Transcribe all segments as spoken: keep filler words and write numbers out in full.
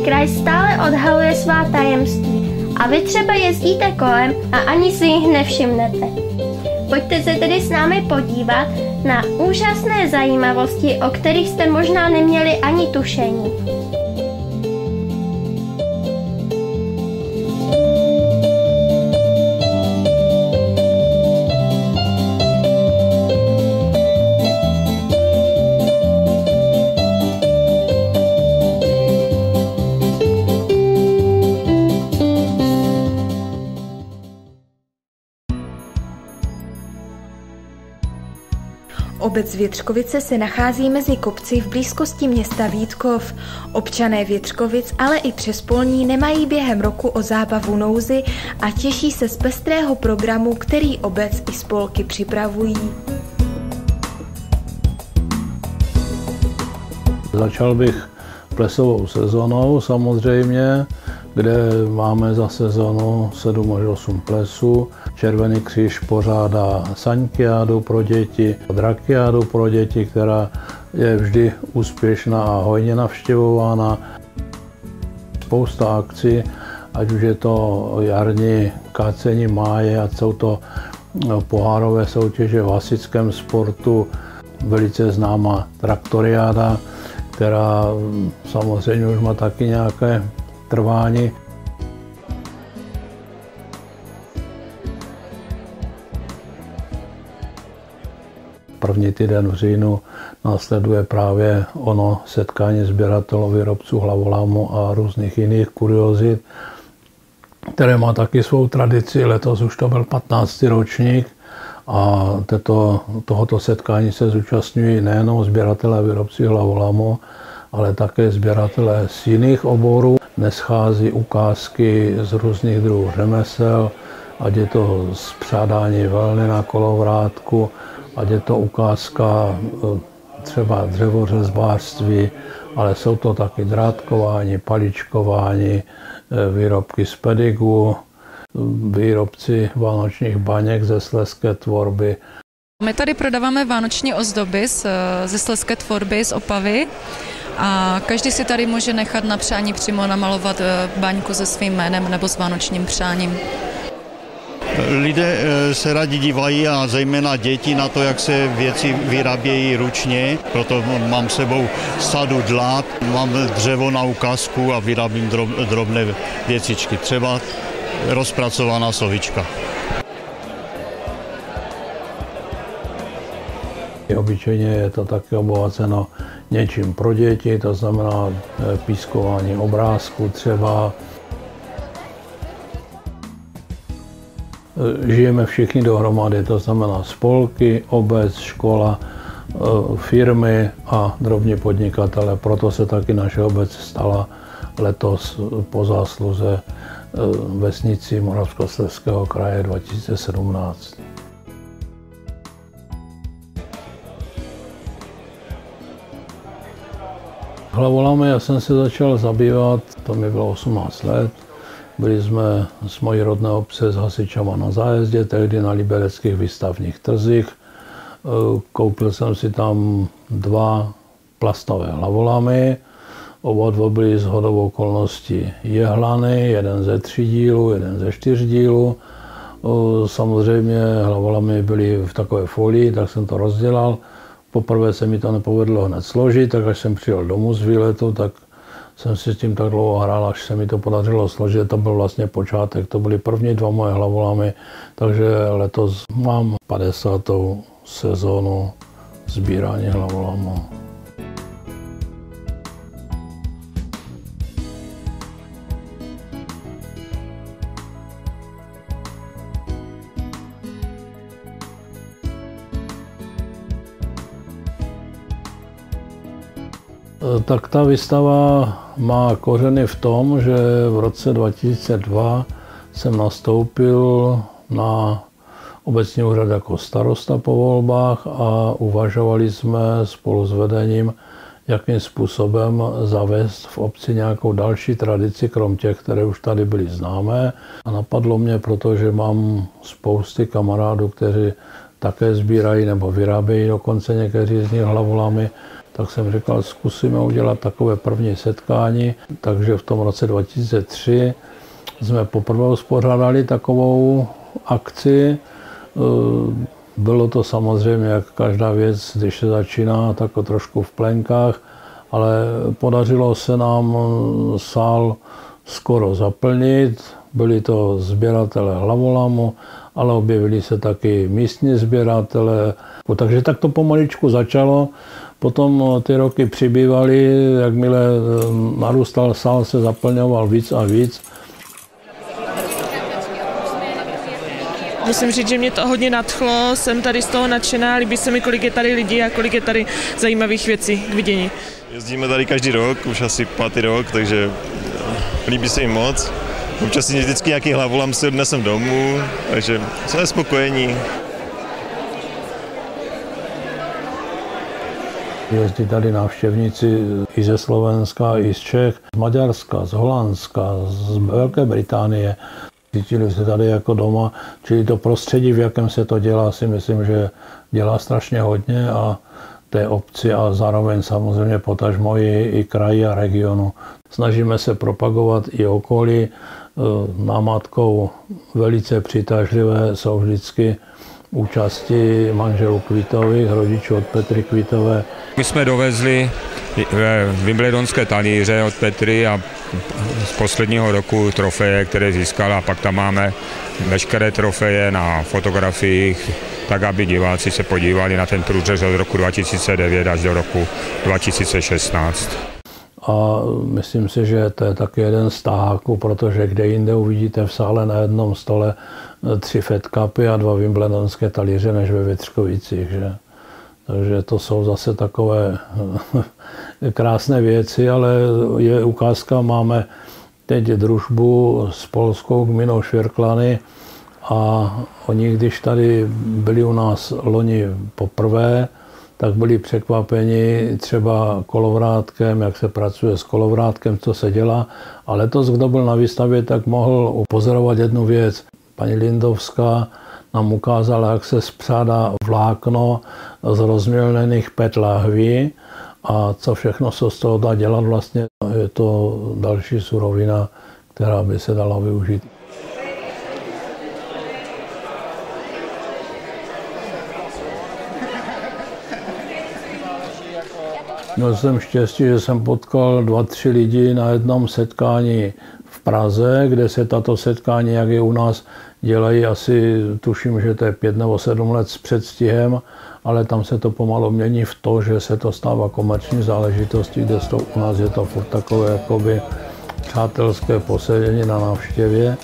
kraj stále odhaluje svá tajemství a vy třeba jezdíte kolem a ani si jich nevšimnete. Pojďte se tedy s námi podívat na úžasné zajímavosti, o kterých jste možná neměli ani tušení. Obec Větřkovice se nachází mezi kopci v blízkosti města Vítkov. Občané Větřkovic, ale i přespolní nemají během roku o zábavu nouzy a těší se z pestrého programu, který obec i spolky připravují. Začal bych plesovou sezónou samozřejmě, kde máme za sezonu sedm až osm plesů. Červený kříž pořádá saňkiádu pro děti, drakiádu pro děti, která je vždy úspěšná a hojně navštěvována. Spousta akcí, ať už je to jarní kácení máje, ať jsou to pohárové soutěže v hasičském sportu, velice známá traktoriáda, která samozřejmě už má taky nějaké trvání. První týden v říjnu následuje právě ono setkání sběratelů, výrobců hlavolámu a různých jiných kuriozit, které má taky svou tradici. Letos už to byl patnáctý ročník a této, tohoto setkání se zúčastňují nejenom sběratelé a výrobci hlavolámu, ale také sběratelé z jiných oborů. Neschází ukázky z různých druhů řemesel, ať je to spřádání velny na kolovrátku, ať je to ukázka třeba dřevořezbářství, ale jsou to taky drátkování, paličkování, výrobky z pedigu, výrobci vánočních baněk ze slezské tvorby. My tady prodáváme vánoční ozdoby ze slezské tvorby, z Opavy. A každý si tady může nechat na přání přímo namalovat baňku se svým jménem nebo s vánočním přáním. Lidé se rádi dívají a zejména děti na to, jak se věci vyrábějí ručně. Proto mám s sebou sadu dlát, mám dřevo na ukázku a vyrábím drobné věcičky. Třeba rozpracovaná sovička. Obyčejně je to také obohaceno něčím pro děti, to znamená pískování obrázků třeba. Žijeme všichni dohromady, to znamená spolky, obec, škola, firmy a drobní podnikatele. Proto se taky naše obec stala letos po zásluze vesnicí Moravskoslezského kraje dva tisíce sedmnáct. Hlavolámy já jsem se začal zabývat, to mi bylo osmnáct let. Byli jsme z mojí rodné obce s hasičama na zájezdě, tehdy na libereckých výstavních trzích. Koupil jsem si tam dva plastové hlavolámy. Oba dva byly shodou okolností jehlany, jeden ze tří dílů, jeden ze čtyř dílů. Samozřejmě hlavolámy byly v takové folii, tak jsem to rozdělal. Poprvé se mi to nepovedlo hned složit, tak až jsem přijel domů z výletu, tak jsem si s tím tak dlouho hrál, až se mi to podařilo složit. To byl vlastně počátek, to byly první dva moje hlavolámy, takže letos mám padesátou sezónu sbírání hlavolámů. Tak ta výstava má kořeny v tom, že v roce dva tisíce dva jsem nastoupil na obecní úřad jako starosta po volbách a uvažovali jsme spolu s vedením, jakým způsobem zavést v obci nějakou další tradici, krom těch, které už tady byly známé. A napadlo mě, protože mám spousty kamarádů, kteří také sbírají nebo vyrábějí dokonce někteří z nich hlavolámy, tak jsem říkal, zkusíme udělat takové první setkání. Takže v tom roce dva tisíce tři jsme poprvé uspořádali takovou akci. Bylo to samozřejmě, jak každá věc, když se začíná, tak trošku v plenkách, ale podařilo se nám sál skoro zaplnit. Byli to sběratelé hlavolamu, ale objevili se taky místní sběratelé. Takže tak to pomaličku začalo. Potom ty roky přibývaly, jakmile narůstal sál, se zaplňoval víc a víc. Musím říct, že mě to hodně nadchlo, jsem tady z toho nadšená, líbí se mi, kolik je tady lidí a kolik je tady zajímavých věcí k vidění. Jezdíme tady každý rok, už asi pátý rok, takže líbí se jim moc. Občas si vždycky nějaký hlavolam si odnesem domů, takže jsme spokojení. Jezdí tady návštěvníci i ze Slovenska, i z Čech, z Maďarska, z Holandska, z Velké Británie. Cítili se tady jako doma, čili to prostředí, v jakém se to dělá, si myslím, že dělá strašně hodně a té obci a zároveň samozřejmě potažmo i, i kraji a regionu. Snažíme se propagovat i okolí. Námatkou velice přitažlivé jsou vždycky účasti manželů Kvitových, rodičů od Petry Kvitové. My jsme dovezli wimbledonské talíře od Petry a z posledního roku trofeje, které získala, a pak tam máme veškeré trofeje na fotografiích, tak aby diváci se podívali na ten průřez od roku dva tisíce devět až do roku dva tisíce šestnáct. A myslím si, že to je taky jeden z taháků, protože kde jinde uvidíte v sále na jednom stole tři Fed Cupy a dva wimbledonské talíře než ve Větřkovicích, že? Takže to jsou zase takové krásné věci, ale je ukázka, máme teď družbu s polskou gminou Švěrklany a oni, když tady byli u nás loni poprvé, tak byli překvapeni třeba kolovrátkem, jak se pracuje s kolovrátkem, co se dělá. A letos, kdo byl na výstavě, tak mohl upozorovat jednu věc. Paní Lindovská nám ukázala, jak se spřádá vlákno z rozmělněných pet lahví a co všechno se z toho dá dělat vlastně. Je to další surovina, která by se dala využít. Měl jsem štěstí, že jsem potkal dva, tři lidi na jednom setkání v Praze, kde se tato setkání, jak je u nás, dělají asi, tuším, že to je pět nebo sedm let s předstihem, ale tam se to pomalu mění v to, že se to stává komerční záležitostí, kde to, u nás je to furt takové jakoby přátelské posedení na návštěvě.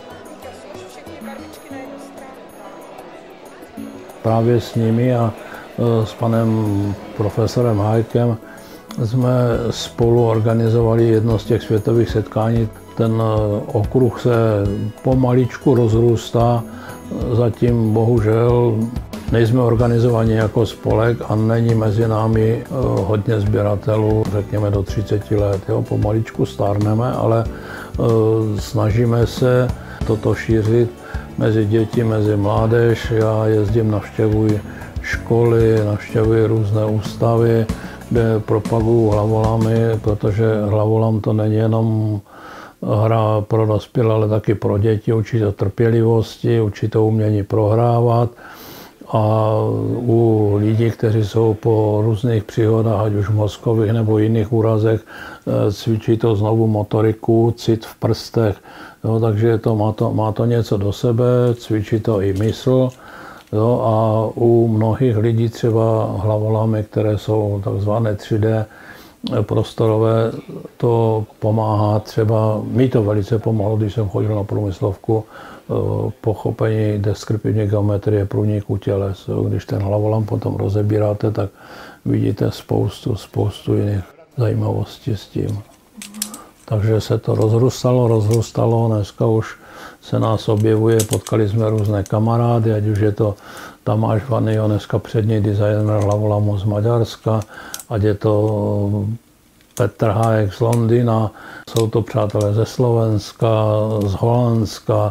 Právě s nimi a s panem profesorem Hajkem jsme spolu organizovali jedno z těch světových setkání. Ten okruh se pomaličku rozrůstá, zatím bohužel nejsme organizovaní jako spolek a není mezi námi hodně sběratelů, řekněme do třiceti let. Jo, pomaličku stárneme, ale snažíme se toto šířit mezi děti, mezi mládež. Já jezdím, navštěvuji školy, navštěvuji různé ústavy, kde propaguju hlavolamy, protože hlavolam to není jenom hra pro dospělé, ale taky pro děti, učí to trpělivosti, učí to umění prohrávat. A u lidí, kteří jsou po různých příhodách, ať už mozkových nebo jiných úrazech, cvičí to znovu motoriku, cit v prstech. Jo, takže to má, to má to něco do sebe, cvičí to i mysl. Jo, a u mnohých lidí třeba hlavolamy, které jsou takzvané tři dé prostorové, to pomáhá třeba, mi to velice pomohlo, když jsem chodil na průmyslovku, pochopení deskriptivní geometrie průniku těles. Když ten hlavolam potom rozebíráte, tak vidíte spoustu, spoustu jiných zajímavostí s tím. Takže se to rozrůstalo, rozrůstalo, dneska už se nás objevuje, potkali jsme různé kamarády, ať už je to Tamáš Vanyho, dneska přední designer hlavolamu z Maďarska, ať je to Petr Hájek z Londýna, jsou to přátelé ze Slovenska, z Holandska,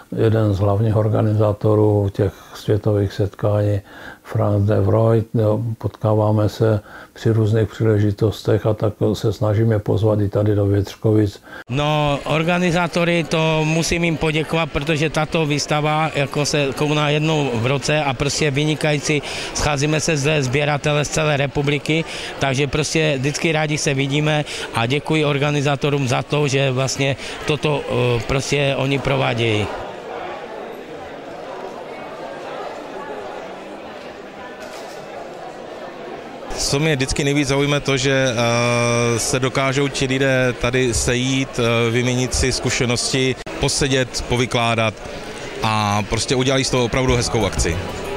jeden z hlavních organizátorů těch světových setkání, Frank de Vroit. Potkáváme se při různých příležitostech a tak se snažíme pozvat i tady do Větřkovic. No, organizátory, to musím jim poděkovat, protože tato výstava jako se koná jednou v roce a prostě vynikající, scházíme se zde sběratele z celé republiky, takže prostě vždycky rádi se vidíme a děkuji organizátorům za to, že vlastně toto prostě oni provádějí. Co mě vždycky nejvíc zaujme to, že se dokážou ti lidé tady sejít, vyměnit si zkušenosti, posedět, povykládat a prostě udělají z toho opravdu hezkou akci.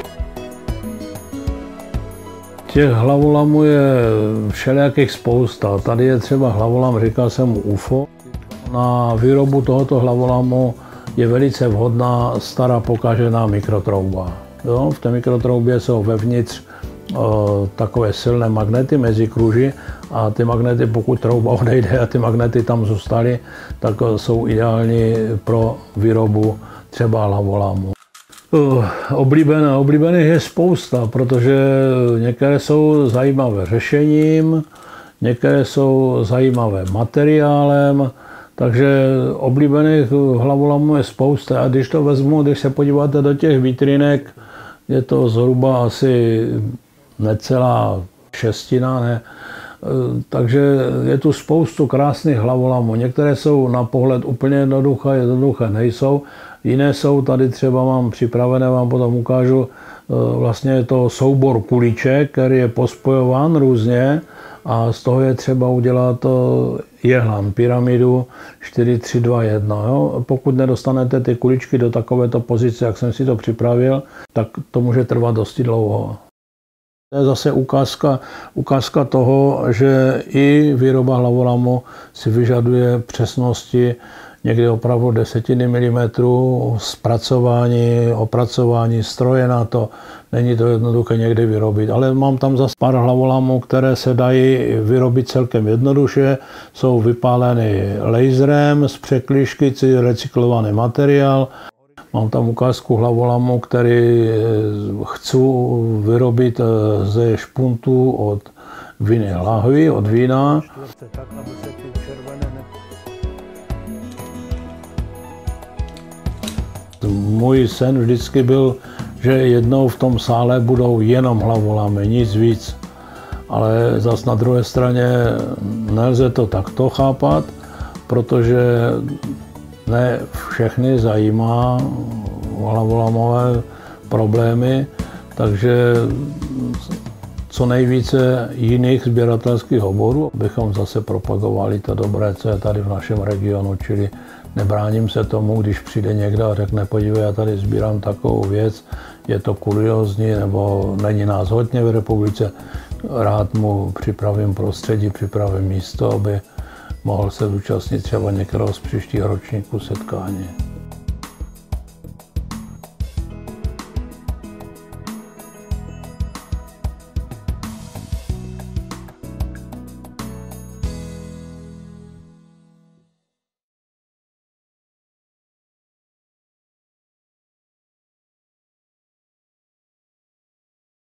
Těch hlavolamů je všelijakých spousta. Tady je třeba hlavolam, říkal jsem mu U F O. Na výrobu tohoto hlavolamu je velice vhodná stará pokažená mikrotrouba. Jo, v té mikrotroubě jsou vevnitř o, takové silné magnety mezi kruži a ty magnety, pokud trouba odejde a ty magnety tam zůstaly, tak jsou ideální pro výrobu třeba hlavolamu. Oblíbené, oblíbených je spousta, protože některé jsou zajímavé řešením, některé jsou zajímavé materiálem, takže oblíbených hlavolamů je spousta. A když to vezmu, když se podíváte do těch vitrinek, je to zhruba asi necelá šestina, ne? Takže je tu spoustu krásných hlavolamů. Některé jsou na pohled úplně jednoduché, jednoduché nejsou. Jiné jsou, tady třeba mám připravené, vám potom ukážu, vlastně je to soubor kuliček, který je pospojován různě a z toho je třeba udělat jehlan, pyramidu čtyři, tři, dva, jedna. Jo? Pokud nedostanete ty kuličky do takovéto pozice, jak jsem si to připravil, tak to může trvat dosti dlouho. To je zase ukázka, ukázka toho, že i výroba hlavolamu si vyžaduje přesnosti někdy opravdu desetiny milimetrů, zpracování, opracování stroje na to. Není to jednoduché někdy vyrobit, ale mám tam zase pár hlavolamů, které se dají vyrobit celkem jednoduše. Jsou vypáleny laserem z překlíšky, recyklovaný materiál. Mám tam ukázku hlavolamu, který chci vyrobit ze špuntu od vinné lahví, od vína. Můj sen vždycky byl, že jednou v tom sále budou jenom hlavolamy, nic víc. Ale zas na druhé straně nelze to takto chápat, protože ne všechny zajímá hlavolamové problémy, takže co nejvíce jiných sběratelských oborů, abychom zase propagovali to dobré, co je tady v našem regionu, čili nebráním se tomu, když přijde někdo a řekne, podívej, já tady sbírám takovou věc, je to kuriózní, nebo není nás hodně v republice, rád mu připravím prostředí, připravím místo, aby mohl se zúčastnit třeba některého z příštích ročníků setkání.